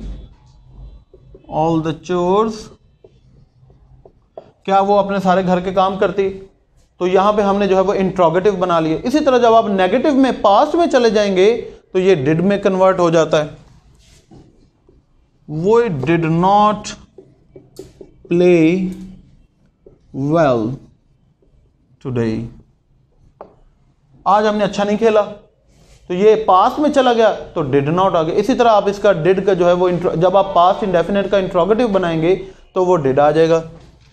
S1: all the chores, क्या वो अपने सारे घर के काम करती? तो यहां पे हमने जो है वो इंट्रोगेटिव बना लिए। इसी तरह जब आप नेगेटिव में, पास्ट में चले जाएंगे, तो ये डिड में कन्वर्ट हो जाता है। वो did not play well today, आज हमने अच्छा नहीं खेला, तो ये पास्ट में चला गया तो डिड नॉट आ गया। इसी तरह आप इसका डिड का जो है वो, जब आप पास्ट इंडेफिनेट का इंट्रोगेटिव बनाएंगे तो वो डिड आ जाएगा।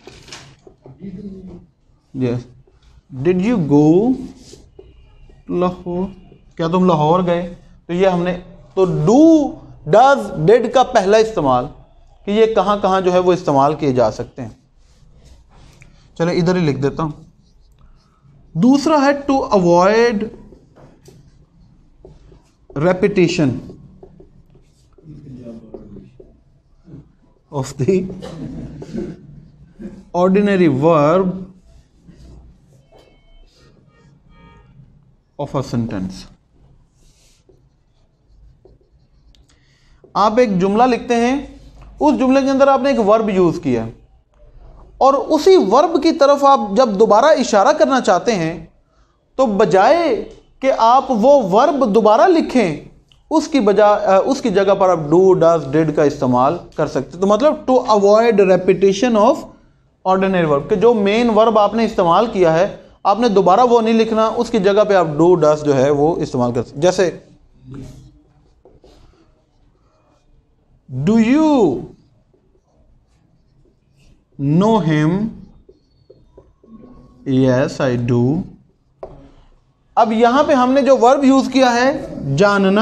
S1: Yes, did you go Lahore, क्या तुम लाहौर गए? तो ये हमने, तो डू डज डिड का पहला इस्तेमाल कि ये कहां कहां जो है वो इस्तेमाल किए जा सकते हैं। चलो इधर ही लिख देता हूं। दूसरा है to avoid repetition, of the ordinary verb of a sentence. आप एक जुमला लिखते हैं, उस जुमले के अंदर आपने एक वर्ब यूज किया है और उसी वर्ब की तरफ आप जब दोबारा इशारा करना चाहते हैं तो बजाय कि आप वो वर्ब दोबारा लिखें, उसकी बजाय उसकी जगह पर आप डू, डज, डिड का इस्तेमाल कर सकते हैं। तो मतलब to avoid repetition of ordinary verb, कि जो मेन वर्ब आपने इस्तेमाल किया है आपने दोबारा वो नहीं लिखना, उसकी जगह पे आप डू, डज जो है वो इस्तेमाल कर सकते। जैसे do you know him, yes I do. अब यहां पे हमने जो वर्ब यूज किया है जानना,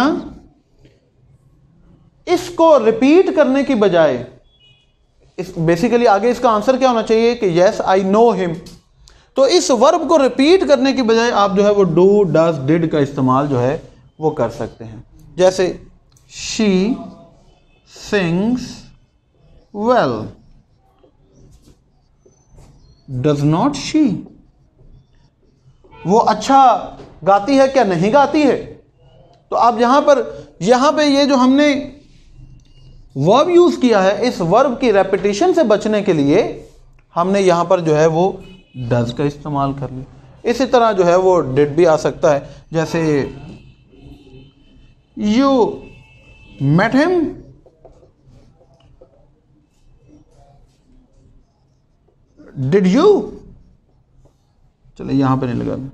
S1: इसको रिपीट करने की बजाय इस बेसिकली आगे इसका आंसर क्या होना चाहिए कि यस आई नो हिम। तो इस वर्ब को रिपीट करने की बजाय आप जो है वो डू, डज, डिड का इस्तेमाल जो है वो कर सकते हैं। जैसे she sings well, does not she, वो अच्छा गाती है क्या नहीं गाती है। तो आप यहां पर यहां पे ये जो हमने वर्ब यूज किया है, इस वर्ब की रेपिटेशन से बचने के लिए हमने यहां पर जो है वो डज का इस्तेमाल कर लिया। इसी तरह जो है वो डिड भी आ सकता है। जैसे you met him, did you, चलिए यहां पे नहीं लगा।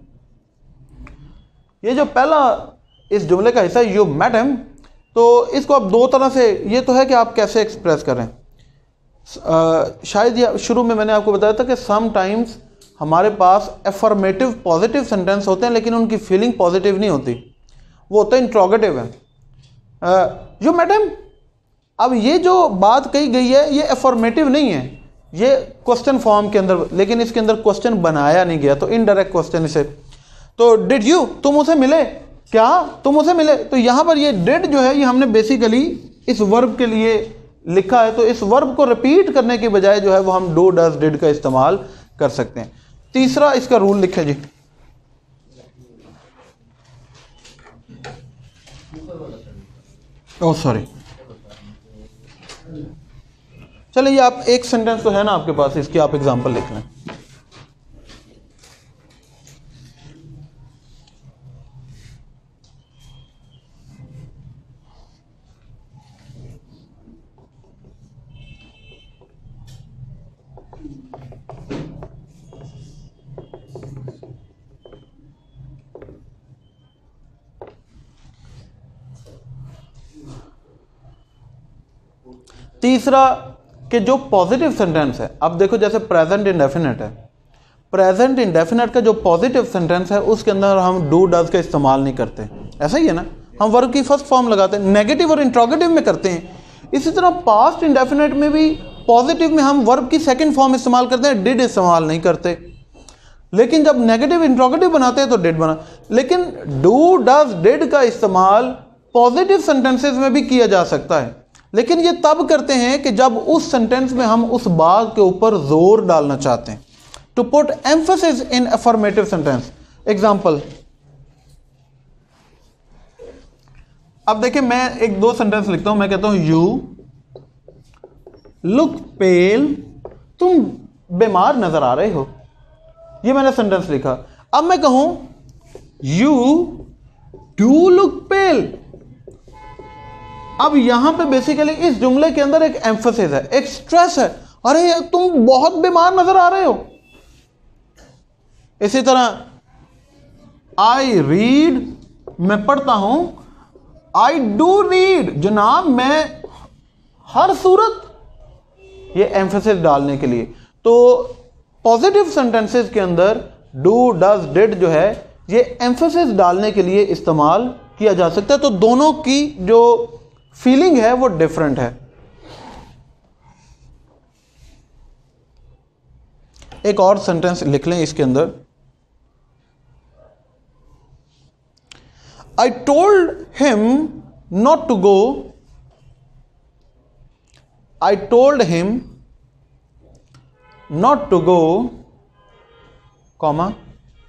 S1: ये जो पहला इस जुमले का हिस्सा है यू मेट हिम, तो इसको आप दो तरह से, ये तो है कि आप कैसे एक्सप्रेस करें। आ, शायद ये शुरू में मैंने आपको बताया था कि सम टाइम्स हमारे पास एफर्मेटिव पॉजिटिव सेंटेंस होते हैं लेकिन उनकी फीलिंग पॉजिटिव नहीं होती, वो होता है इंट्रोगेटिव है। यू मेट हिम, अब ये जो बात कही गई है ये एफर्मेटिव नहीं है, ये क्वेश्चन फॉर्म के अंदर, लेकिन इसके अंदर क्वेश्चन बनाया नहीं गया तो इनडायरेक्ट क्वेश्चन इसे। तो डिड यू, तुम उसे मिले क्या, तुम उसे मिले, तो यहां पर ये डिड जो है ये हमने बेसिकली इस वर्ब के लिए लिखा है, तो इस वर्ब को रिपीट करने के बजाय जो है वो हम डू, डज, डिड का इस्तेमाल कर सकते हैं। तीसरा इसका रूल लिखे जी, ओह सॉरी, चलिए आप एक सेंटेंस तो है ना आपके पास, इसकी आप एग्जांपल लिख लें। तीसरा कि जो पॉजिटिव सेंटेंस है, अब देखो जैसे प्रेजेंट इंडेफिनिट है, प्रेजेंट इंडेफिनिट का जो पॉजिटिव सेंटेंस है उसके अंदर हम डू, डज का इस्तेमाल नहीं करते, ऐसा ही है ना, हम वर्ब की फर्स्ट फॉर्म लगाते हैं, नेगेटिव और इंट्रोगेटिव में करते हैं। इसी तरह पास्ट इंडेफिनिट में भी पॉजिटिव में हम वर्ब की सेकंड फॉर्म इस्तेमाल करते हैं, डिड इस्तेमाल नहीं करते। लेकिन जब नेगेटिव इंट्रोगेटिव बनाते हैं तो डिड बना, लेकिन डू, डज, डिड का इस्तेमाल पॉजिटिव सेंटेंसेस में भी किया जा सकता है, लेकिन ये तब करते हैं कि जब उस सेंटेंस में हम उस बात के ऊपर जोर डालना चाहते हैं, to put emphasis in affirmative sentence. Example, अब देखिए मैं एक दो सेंटेंस लिखता हूं, मैं कहता हूं यू लुक पेल, तुम बीमार नजर आ रहे हो, ये मैंने सेंटेंस लिखा। अब मैं कहूं यू डू लुक पेल, अब यहां पे बेसिकली इस जुमले के अंदर एक एम्फेसिस है, एक स्ट्रेस है, अरे तुम बहुत बीमार नजर आ रहे हो। इसी तरह आई रीड, मैं पढ़ता हूं, आई डू रीड, जनाब मैं हर सूरत, ये एम्फेसिस डालने के लिए। तो पॉजिटिव सेंटेंसेस के अंदर डू, डज, डिड जो है ये एम्फेसिस डालने के लिए इस्तेमाल किया जा सकता है। तो दोनों की जो फीलिंग है वो डिफरेंट है। एक और सेंटेंस लिख लें इसके अंदर, I told him not to go I told him not to go, comma,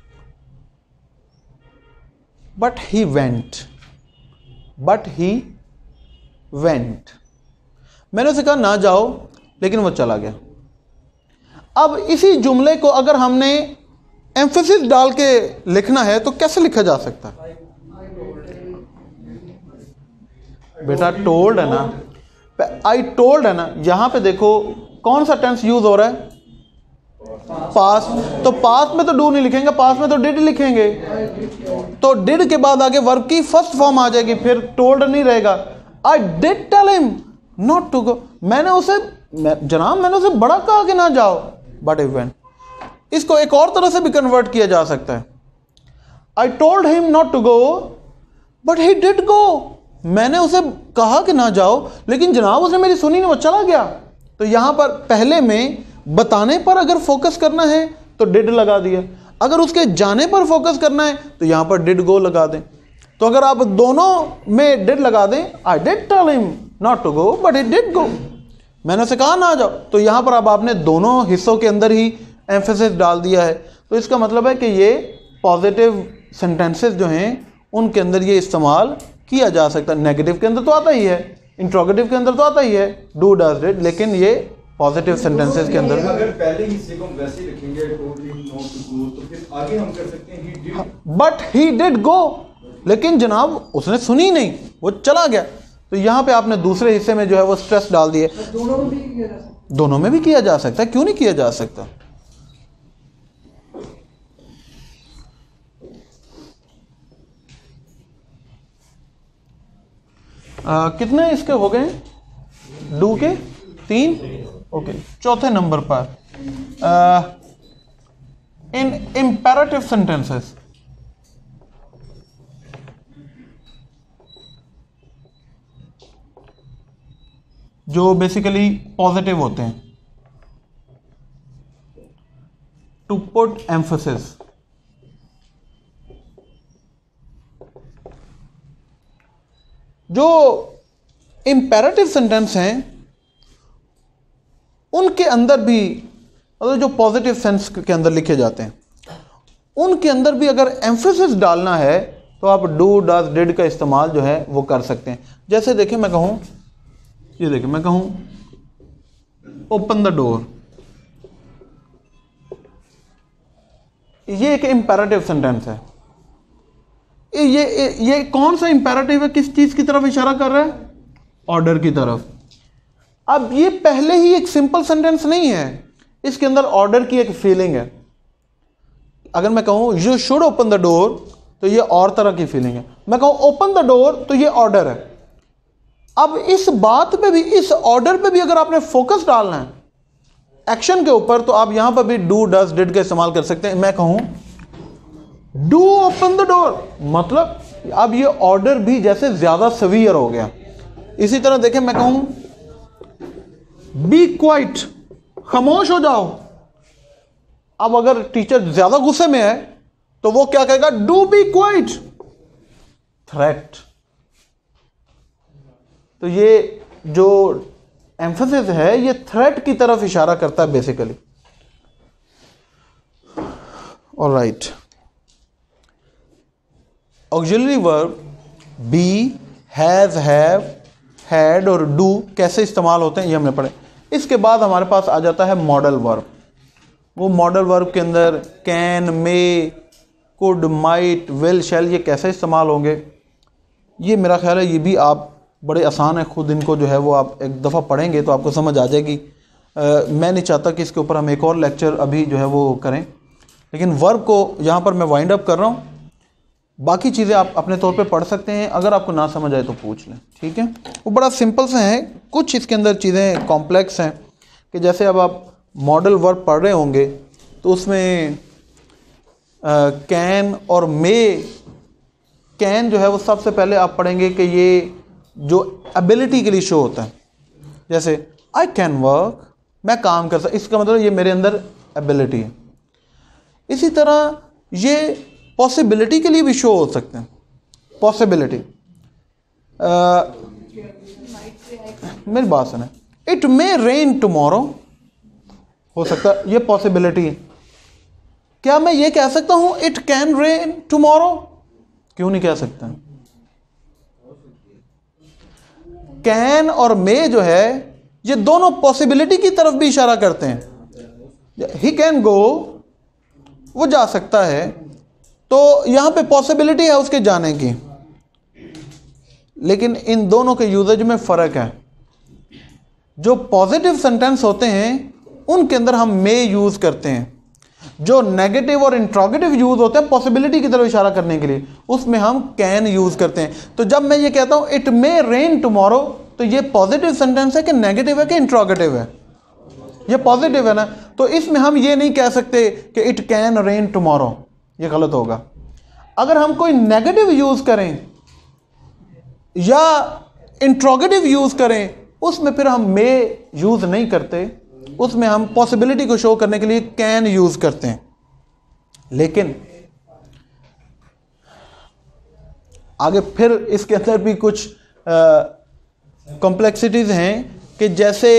S1: but he went, but he went. मैंने उसे कहा ना जाओ, लेकिन वो चला गया। अब इसी जुमले को अगर हमने एम्फेसिस डाल के लिखना है तो कैसे लिखा जा सकता है? बेटा टोल्ड है ना, आई टोल्ड है ना, यहां पे देखो कौन सा टेंस यूज हो रहा है? पास। तो पास में तो डू नहीं लिखेंगे, पास में तो डिड लिखेंगे। तो डिड के बाद आगे वर्ब की फर्स्ट फॉर्म आ जाएगी, फिर टोल्ड नहीं रहेगा। I did tell him not to go, मैंने उसे मैं, जनाब मैंने उसे बड़ा कहा कि ना जाओ, बट ही वेंट। इसको एक और तरह से भी कन्वर्ट किया जा सकता है। I told him not to go but he did go, मैंने उसे कहा कि ना जाओ, लेकिन जनाब उसने मेरी सुनी नहीं, वो चला गया। तो यहां पर पहले में बताने पर अगर फोकस करना है तो डिड लगा दिया, अगर उसके जाने पर फोकस करना है तो यहां पर डिड गो लगा दें। तो अगर आप दोनों में डिड लगा दें, I did tell him not to go but he did go, मैंने उसे कहा ना जाओ, तो यहां पर अब आपने दोनों हिस्सों के अंदर ही एम्फेसिस डाल दिया है। तो इसका मतलब है कि ये पॉजिटिव सेंटेंसेस जो हैं उनके अंदर ये इस्तेमाल किया जा सकता है। नेगेटिव के अंदर तो आता ही है, इंट्रोगेटिव के अंदर तो आता ही है डू डज डिड, लेकिन ये पॉजिटिव सेंटेंसेस के अंदर
S2: अगर पहले हिस्से को हम वैसे ही रखेंगे told him not to go, तो फिर आगे हम कर सकते हैं he did,
S1: but he did go, लेकिन जनाब उसने सुनी नहीं, वो चला गया। तो यहां पे आपने दूसरे हिस्से में जो है वो स्ट्रेस डाल दिए।
S4: दोनों में भी किया जा सकता है,
S1: दोनों में भी किया जा सकता है, क्यों नहीं किया जा सकता? आ, कितने इसके हो गए? डू के तीन। ओके, चौथे नंबर पर इन इंपेरेटिव सेंटेंसेस, जो बेसिकली पॉजिटिव होते हैं, टू पुट एम्फेसिस, जो इंपेरेटिव सेंटेंस हैं उनके अंदर भी, मतलब जो पॉजिटिव सेंस के अंदर लिखे जाते हैं, उनके अंदर भी अगर एम्फेसिस डालना है तो आप डू डज डिड का इस्तेमाल जो है वो कर सकते हैं। जैसे देखिए मैं कहूं, ये देखिए मैं कहूं ओपन द डोर, ये एक इंपेरेटिव सेंटेंस है। ये ये ये कौन सा इंपेरेटिव है? किस चीज की तरफ इशारा कर रहा है? ऑर्डर की तरफ। अब ये पहले ही एक सिंपल सेंटेंस नहीं है, इसके अंदर ऑर्डर की एक फीलिंग है। अगर मैं कहूं you should open the door तो ये और तरह की फीलिंग है, मैं कहूं ओपन द डोर तो ये ऑर्डर है। अब इस बात पे भी, इस ऑर्डर पे भी अगर आपने फोकस डालना है एक्शन के ऊपर, तो आप यहां पर भी डू डज डिड का इस्तेमाल कर सकते हैं। मैं कहूं डू ओपन द डोर, मतलब अब ये ऑर्डर भी जैसे ज्यादा सवियर हो गया। इसी तरह देखें, मैं कहूं बी क्वाइट, खामोश हो जाओ। अब अगर टीचर ज्यादा गुस्से में है तो वो क्या कहेगा? Do be quiet, threat. तो ये जो एम्फेसिस है ये थ्रेट की तरफ इशारा करता है basically. Alright, auxiliary verb be, has, have, had और डू कैसे इस्तेमाल होते हैं ये हमने पढ़े। इसके बाद हमारे पास आ जाता है मॉडल वर्ब। वो मॉडल वर्ब के अंदर can, may, could, might, will, shall ये कैसे इस्तेमाल होंगे, ये मेरा ख्याल है ये भी आप बड़े आसान है, खुद इनको जो है वो आप एक दफ़ा पढ़ेंगे तो आपको समझ आ जाएगी। आ, मैं नहीं चाहता कि इसके ऊपर हम एक और लेक्चर अभी जो है वो करें, लेकिन वर्ब को यहाँ पर मैं वाइंड अप कर रहा हूँ। बाकी चीज़ें आप अपने तौर पे पढ़ सकते हैं, अगर आपको ना समझ आए तो पूछ लें, ठीक है। वो बड़ा सिंपल से है, कुछ इसके अंदर चीज़ें कॉम्प्लेक्स हैं कि जैसे अब आप मॉडल वर्ब पढ़ रहे होंगे तो उसमें कैन और मे, कैन जो है वो सबसे पहले आप पढ़ेंगे कि ये जो एबिलिटी के लिए शो होता है। जैसे आई कैन वर्क, मैं काम कर सकता, इसका मतलब ये मेरे अंदर एबिलिटी है। इसी तरह ये पॉसिबिलिटी के लिए भी शो हो सकते हैं। पॉसिबिलिटी, मेरी बात सुने, इट मे रेन टुमारो, हो सकता है, ये पॉसिबिलिटी है। क्या मैं ये कह सकता हूं इट कैन रेन टुमारो? क्यों नहीं कह सकता? कैन और मे जो है ये दोनों पॉसिबिलिटी की तरफ भी इशारा करते हैं। ही कैन गो, वो जा सकता है, तो यहां पे पॉसिबिलिटी है उसके जाने की। लेकिन इन दोनों के यूजेज में फर्क है। जो पॉजिटिव सेंटेंस होते हैं उनके अंदर हम मे यूज करते हैं, जो नेगेटिव और इंट्रोगेटिव यूज होते हैं पॉसिबिलिटी की तरफ इशारा करने के लिए, उसमें हम कैन यूज करते हैं। तो जब मैं ये कहता हूं इट मे रेन टुमारो, तो ये पॉजिटिव सेंटेंस है कि नेगेटिव है कि इंट्रोगेटिव है? ये पॉजिटिव है ना, तो इसमें हम ये नहीं कह सकते कि इट कैन रेन टुमारो, ये गलत होगा। अगर हम कोई नेगेटिव यूज करें या इंट्रोगेटिव यूज करें, उसमें फिर हम मे यूज नहीं करते, उसमें हम पॉसिबिलिटी को शो करने के लिए कैन यूज करते हैं। लेकिन आगे फिर इसके अंदर भी कुछ कॉम्प्लेक्सिटीज हैं कि जैसे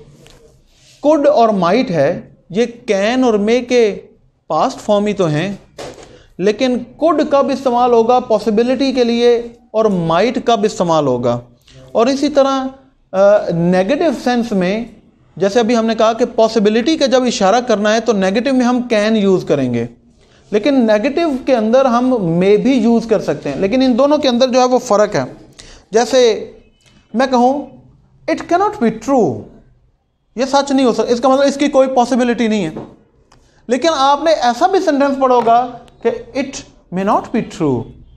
S1: कुड और माइट है, ये कैन और मे के पास्ट फॉर्म ही तो हैं, लेकिन कुड कब इस्तेमाल होगा पॉसिबिलिटी के लिए और माइट कब इस्तेमाल होगा। और इसी तरह नेगेटिव सेंस में, जैसे अभी हमने कहा कि पॉसिबिलिटी का जब इशारा करना है तो नेगेटिव में हम कैन यूज़ करेंगे, लेकिन नेगेटिव के अंदर हम मे भी यूज़ कर सकते हैं। लेकिन इन दोनों के अंदर जो है वो फ़र्क है। जैसे मैं कहूँ इट कैनॉट बी ट्रू, ये सच नहीं हो सकता, इसका मतलब इसकी कोई पॉसिबिलिटी नहीं है। लेकिन आपने ऐसा भी सेंटेंस पढ़ा होगा कि it may not be true,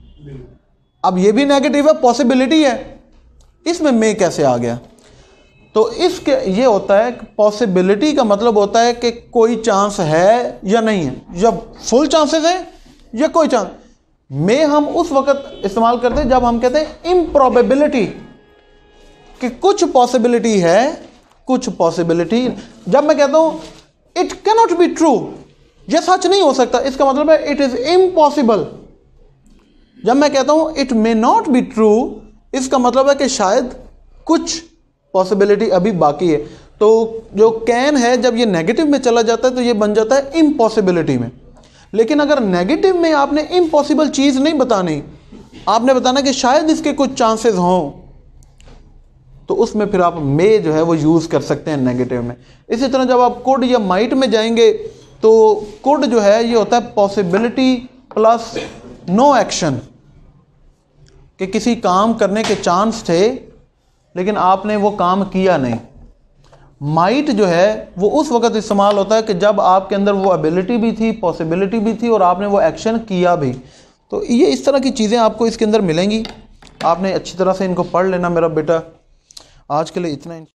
S1: अब ये भी नेगेटिव है, पॉसिबिलिटी है, इसमें मे कैसे आ गया? तो इसके ये होता है कि पॉसिबिलिटी का मतलब होता है कि कोई चांस है या नहीं है, या फुल चांसेस है या कोई चांस। मे हम उस वक्त इस्तेमाल करते हैं जब हम कहते हैं इम्प्रॉबेबिलिटी, कि कुछ पॉसिबिलिटी है, कुछ पॉसिबिलिटी। जब मैं कहता हूं इट कैनॉट बी ट्रू, यह सच नहीं हो सकता, इसका मतलब है इट इज इम्पॉसिबल। जब मैं कहता हूं it may not be true, इसका मतलब है कि शायद कुछ पॉसिबिलिटी अभी बाकी है। तो जो कैन है जब ये नेगेटिव में चला जाता है तो ये बन जाता है इम्पॉसिबिलिटी में। लेकिन अगर नेगेटिव में आपने इम्पॉसिबल चीज़ नहीं बतानी, आपने बताना कि शायद इसके कुछ चांसेस हों, तो उसमें फिर आप मे जो है वो यूज़ कर सकते हैं नेगेटिव में। इसी तरह जब आप कुड या माइट में जाएंगे तो कुड जो है ये होता है पॉसिबिलिटी प्लस नो एक्शन, कि किसी काम करने के चांस थे लेकिन आपने वो काम किया नहीं। माइट जो है वो उस वक्त इस्तेमाल होता है कि जब आपके अंदर वो एबिलिटी भी थी, पॉसिबिलिटी भी थी और आपने वो एक्शन किया भी। तो ये इस तरह की चीज़ें आपको इसके अंदर मिलेंगी, आपने अच्छी तरह से इनको पढ़ लेना मेरा बेटा। आज के लिए इतना ही।